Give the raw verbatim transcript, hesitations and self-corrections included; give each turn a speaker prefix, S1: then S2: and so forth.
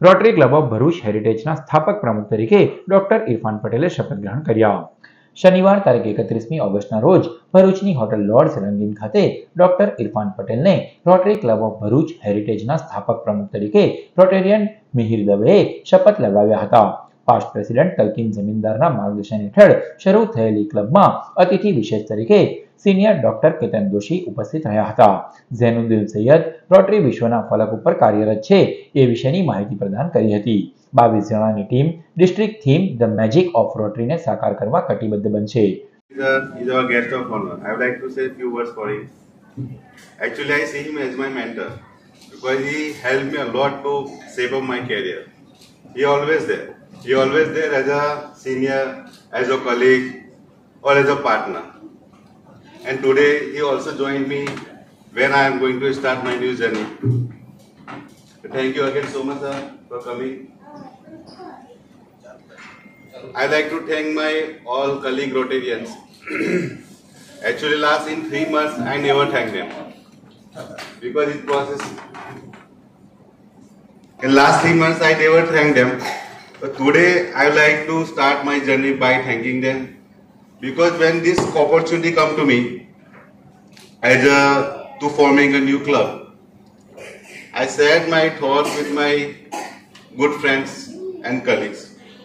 S1: Rotary Club of Bharuch હેરિટેજના સ્થાપક પ્રમુખ તરીકે ડોક્ટર ઇરફાન પટેલે શપથ ગ્રહણ કર્યા. શનિવાર તારીખ એકત્રીસમી ઓગસ્ટના રોજ ભરૂચની હોટલ લોર્ડ્સ રંગીન ખાતે ડોક્ટર ઇરફાન પટેલને રોટરી ક્લબ ઓફ ભરૂચ હેરિટેજના સ્થાપક પ્રમુખ તરીકે રોટેરિયન મિહિર દવેએ શપથ લેવડાવ્યા હતા. પાસ્ટ પ્રેસિડેન્ટ તલકીન જમીનદારના માર્ગદર્શન હેઠળ શરૂ થયેલી ક્લબમાં અતિથિ વિશેષ તરીકે સિનિયર ડોક્ટર કેતન દોશી ઉપસ્થિત રહ્યા હતા. ઝૈનુદ્દીન સૈયદ રોટરી વિશ્વના ફલક ઉપર કાર્યરત છે એ વિશેની માહિતી પ્રદાન કરી હતી. બાવીસ જણાની team district theme the magic of રોટરીને સાકાર કરવા કટિબદ્ધ બનશે.
S2: He's our guest of honor. I would like to say a few words for him. Actually, I see him as my mentor because he helped me a lot to shape up my career. He always there. He always there as a senior, as a colleague, or as a partner. And today he also joined me when I am going to start my new journey. Thank you again so much, sir, for coming. I like to thank my all colleague Rotarians. Actually, last in three months, I never thanked them because it process. In last three months, I never thanked them. But today, I would like to start my journey by thanking them because when this opportunity come to me as a to forming a new club, I shared my thoughts with my good friends and colleagues.